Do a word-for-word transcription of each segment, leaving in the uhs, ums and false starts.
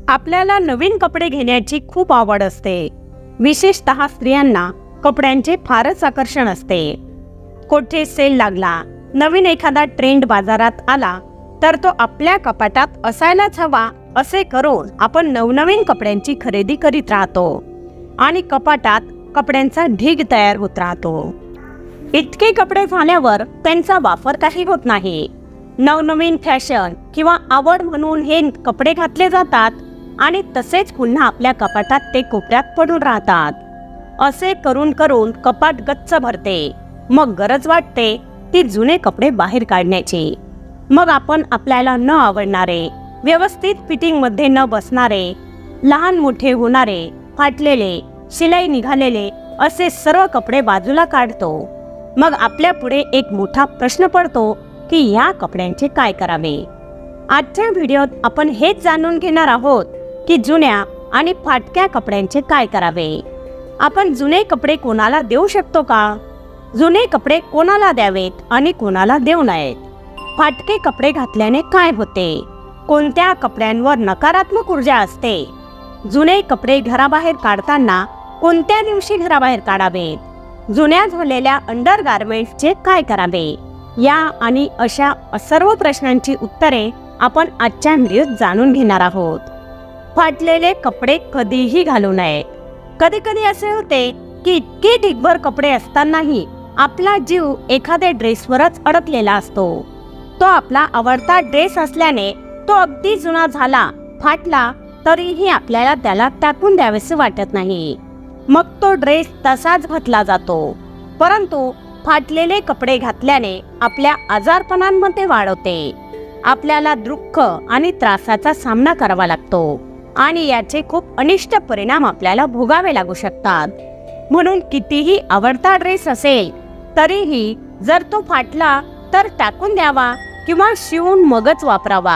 आपल्याला नवीन कपडे घेण्याची खूप आवड असते। विशेषतः स्त्रियांना कपड्यांचे फारच आकर्षण असते। कुठे सेल लागला, नवीन एखादा ट्रेंड बाजारात आला तर तो आपल्या कपाटात असायलाच हवा असे करून आपण नवनवीन कपड्यांची खरेदी करीत राहतो आणि कपाटात कपड्यांचा ढीग तयार होत राहतो। इतके कपडे झाल्यावर त्यांचा वापर काही होत नाही। नवनवीन फॅशन किंवा आवड म्हणून हे कपडे घातले जातात आणि तसेच पुन्हा आपल्या कपाटात ते कोपऱ्यात पडून राहतात। असे करून करून कपाट गच्च भरते। मग गरज वाटते ती जुने कपडे बाहेर काढण्याची। मग आपण आपल्याला न आवडणारे, व्यवस्थित फिटिंग मध्ये न बसणारे, लहान मोठे होणारे, फाटलेले, शिलाई निघालेले असे सर्व कपडे बाजूला काढतो। मग आपल्या पुढे एक मोठा प्रश्न पडतो की या कपड्यांचे काय करावे। आजच्या व्हिडिओत आपण हेच जाणून घेणार आहोत की जुन्या आणि फाटक्या कपड्यांचे काय करावे। आपण जुने कपडे कोणाला देऊ शकतो का? जुने कपडे कोणाला द्यावेत आणि कोणाला देऊ नयेत? फाटके कपडे घातल्याने काय होते? कोणत्या कपड्यांवर नकारात्मक ऊर्जा असते? जुने कपडे घराबाहेर काढताना कोणत्या दिवशी घराबाहेर काढावेत? जुन्या झालेल्या अंडर गारमेंट्सचे काय करावे? या आणि अशा सर्व प्रश्नांची उत्तरे आपण आजच्या व्हिडिओत जाणून घेणार आहोत। फाटलेले कपडे कधीही घालू नये। कधी कधी असे होते की इतके ढिगभर कपडे असतानाही आपला जीव एखाद्या ड्रेसवरच अडकलेला असतो। तो आपला आवडता ड्रेस असल्याने तो अगदी जुना झाला, फाटला तरीही आपल्याला त्याला टाकून द्यावेसे वाटत नाही। मग तो ड्रेस तसाच घातला जातो। परंतु फाटलेले कपडे घातल्याने आपल्या आजारपणांमध्ये वाढ होते। आपल्याला दुःख आणि त्रासाचा सामना करावा लागतो आणि याचे खूप अनिष्ट परिणाम आपल्याला भोगावे लागू शकतात। म्हणून कितीही आवडता ड्रेस असेल तरीही जर तो फाटला तर टाकून द्यावा किंवा शिवून मगच वापरावा।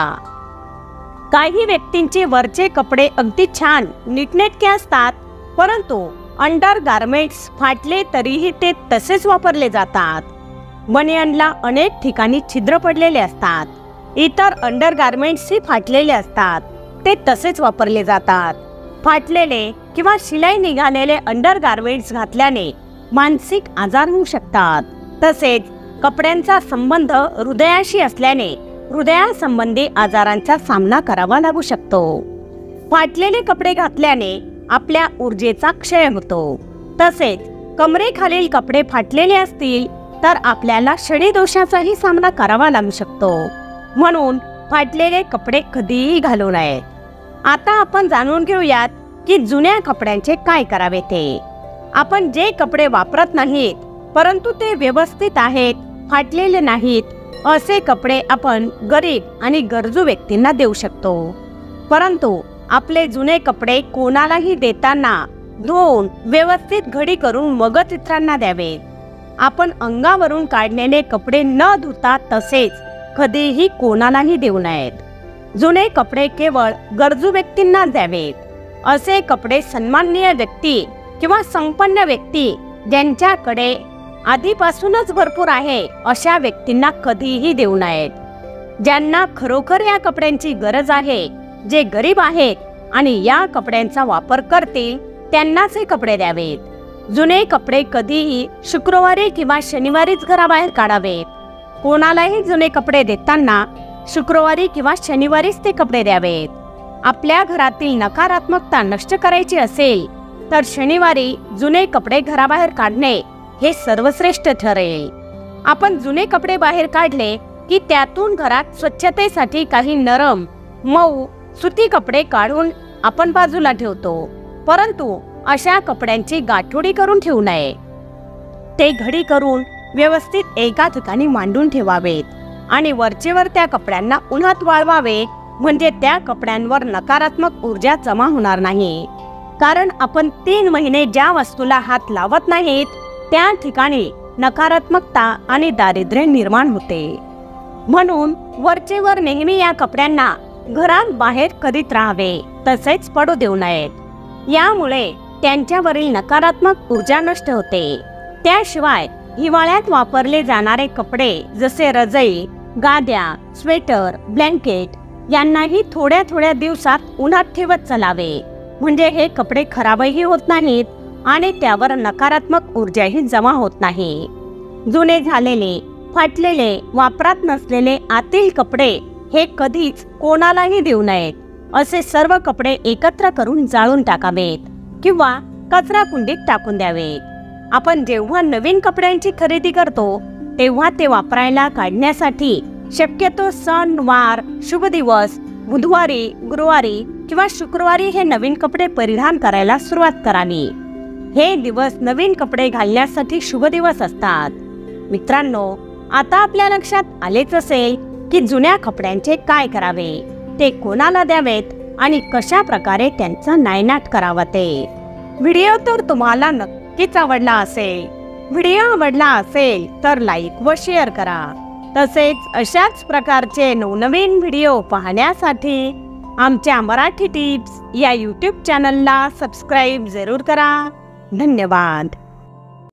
काही व्यक्तींचे वरचे कपडे अगदी छान नीटनेटके असतात, परंतु अंडर गारमेंट्स फाटले तरीही ते तसेच वापरले जातात। बनियनला अनेक ठिकाणी छिद्र पडलेले असतात। इतर अंडर गारमेंट्सही फाटलेले असतात, ते तसेच वापरले जातात। फाटलेले किंवा शिलाई निघालेले अंडर गारमेंट्स घातल्याने मानसिक आजार होऊ शकतात। तसेच कपड्यांचा संबंध हृदयाशी असल्याने हृदयासंबंधी आजारांचा सामना करावा लागू शकतो। फाटलेले कपडे घातल्याने आपल्या ऊर्जेचा क्षय होतो। तसेच कमरेखालील कपडे फाटलेले असतील तर आपल्याला शनिदोषाचाही सामना करावा लागू शकतो। म्हणून फाटलेले कपडे कधीही घालू नये। आता आपण जाणून घेऊयात की जुन्या कपड्यांचे काय करावे ते। आपण जे कपडे वापरत नाहीत परंतु ते व्यवस्थित आहेत, फाटलेले नाहीत, असे कपडे आपण गरीब आणि गरजू व्यक्तींना देऊ शकतो। परंतु आपले जुने कपडे कोणालाही देताना धुवून व्यवस्थित घडी करून मगच इतरांना द्यावेत। आपण अंगावरून काढलेले कपडे न धुता तसेच कधीही कोणालाही देऊ नयेत। जुने कपडे केवळ गरजू व्यक्तींना द्यावेत। असे कपडे सन्माननीय व्यक्ती किंवा संपन्न व्यक्ती ज्यांच्याकडे आधीपासूनच भरपूर आहे अशा व्यक्तींना कधीही देऊ नयेत। ज्यांना खरोखर या कपड्यांची गरज आहे, जे गरीब आहेत आणि या कपड्यांचा वापर करतील त्यांनाच हे कपडे द्यावेत। जुने कपडे कधीही शुक्रवारी किंवा शनिवारीच घराबाहेर काढावेत। कोणालाही जुने कपडे देताना शुक्रवारी किंवा शनिवारीच ते कपडे द्यावेत। आपल्या घरातील नकारात्मकता नष्ट करायची असेल तर शनिवारी जुने कपडे घराबाहेर काढणे हे सर्वश्रेष्ठ ठरेल। आपण जुने कपडे बाहेर काढले की त्यातून घरात स्वच्छतेसाठी काही नरम, मऊ, सुती कपडे काढून आपण बाजूला ठेवतो। परंतु अशा कपड्यांची गाठोडी करून ठेवू नये। ते घडी करून व्यवस्थित एका ठिकाणी मांडून ठेवावेत आणि वरचेवर त्या कपड्यांना उन्हात वाळवावे, म्हणजे त्या कपड्यांवर नकारात्मक ऊर्जा जमा होणार नाही। कारण आपण तीन महिने ज्या वस्तूला हात लावत नाहीत त्या ठिकाणी नकारात्मकता आणि दारिद्र्य निर्माण होते। म्हणून वरचेवर नेहमी या कपड्यांना घरात बाहेर करीत राहावे, तसेच पडू देऊ नयेत। यामुळे त्यांच्यावरील नकारात्मक ऊर्जा नष्ट होते। त्याशिवाय हिवाळ्यात वापरले जाणारे कपडे जसे रजई, गाद्या, स्वेटर, ब्लँकेट यांनाही थोड्या थोड्या दिवसात उन्हात ठेवत चलावे, म्हणजे हे कपडे खराबही होत नाहीत आणि त्यावर नकारात्मक ऊर्जाही जमा होत नाही. जुने झालेले, फाटलेले, वापरात नसलेले आतील कपडे हे कधीच कोणालाही देऊ नयेत. असे सर्व कपडे एकत्र करून जाळून टाकावेत किंवा कचरा कुंडीत टाकून द्यावेत. आपण जेव्हा नवीन कपड्यांची खरेदी करतो तेव्हा ते वापरायला काढण्यासाठी शक्यतो सण, वार, शुभ दिवस, बुधवारी, गुरुवारी किंवा शुक्रवारी हे नवीन कपडे परिधान करायला सुरुवात करावी. हे दिवस नवीन कपडे घालण्यासाठी शुभ दिवस असतात. मित्रांनो, आता आपल्या लक्षात आलेच असेल की जुन्या कपड्यांचे काय करावे, ते कोणाला द्यावेत आणि कशा प्रकारे त्यांचा नायनाट करावा ते. व्हिडिओ तर तुम्हाला नक्कीच आवडला असेल. व्हिडिओ आवडला असेल तर लाईक व शेअर करा. तसेच अशाच प्रकारचे नवनवीन व्हिडिओ पाहण्यासाठी आमच्या मराठी टिप्स या यूट्यूब चॅनलला सबस्क्राईब जरूर करा. धन्यवाद.